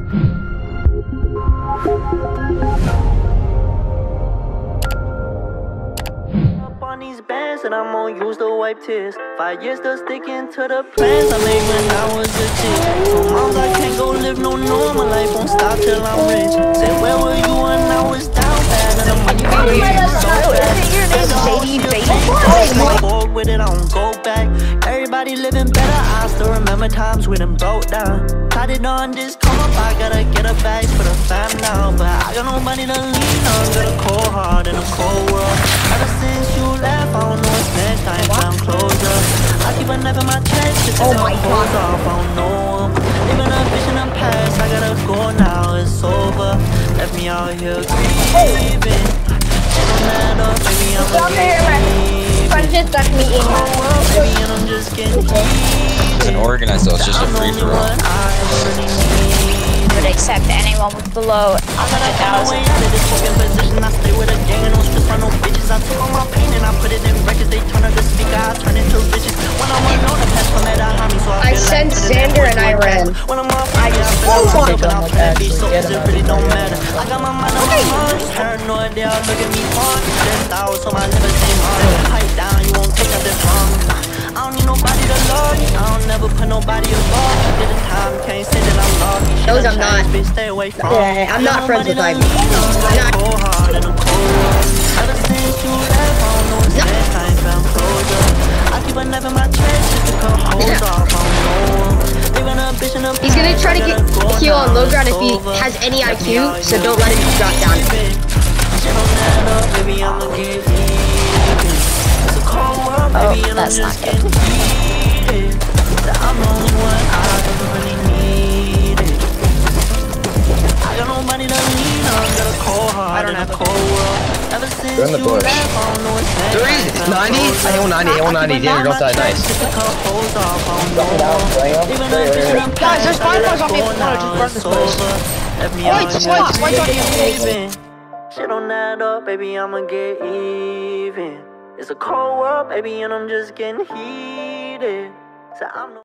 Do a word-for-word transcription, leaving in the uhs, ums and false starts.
On these bands and I'm gonna use to wipe tears. Five years still sticking to the plans I made when I was a kid. So moms, I can't go live no normal life, won't stop till I'm rich. Said where were you when I was down bad and the money made me so bad. Forward with it, I don't go back. Everybody living better, I still remember times when I'm broke down. Tried it on this come up, I gotta get a bag for the fam now. But I got nobody to lean on, got a cold heart in a cold world. Ever since you left, I don't know what's next, I ain't found closure. I keep a knife in my chest, just oh my God. Off, I don't know. Living a vision in the past, I gotta go now, it's over. Left me out here grieving. It don't matter, baby, I'm a grieving. Just left me in. Baby, and I'm just getting heated. It's an organized though, it's just a free for all. Would accept anyone with below I gotta find a way out of this fucking position. I stay with a gang and no stress by no bitches. I took all my pain and I put it in records. They turn up the speaker, I turn into riches. When I want on the past from that I me, so I, I sent Xander and I ran. When I'm off, I just feel like I'm off that beach, so it really don't matter. I got my mind on my mind, paranoid, they all look at me hard. Stressed out, so my liver stay hard. Pipe down, you won't take up this wrong. I don't need nobody to love me. I don't never put nobody above. Did the time, can't say that I'm lost. Those I'm not. Bitch, stay away from. Yeah, I'm not friends with Ivy. I'm not. Ever since you left, I don't know what's next. I ain't found closure. I keep a knife in my chest just to cut holes off. I don't know. Leaving a bitch in a He's gonna try to get Q on low ground if he has any I Q, so don't let him drop down. Oh, that's not good. I'm the only one I really needed. I got nobody to lean on, got a cold heart. I don't have a cold world. Ever since They're in the bush. Three, ninety? I hit one ninety, hit one ninety. Damn, don't die, nice. Guys, there's five bars on me. No, just burn this place. Wait, just wait, just wait on you. Shit on that up, baby, I'ma get even. It's a cold world, baby, and I'm just getting heated. So I'm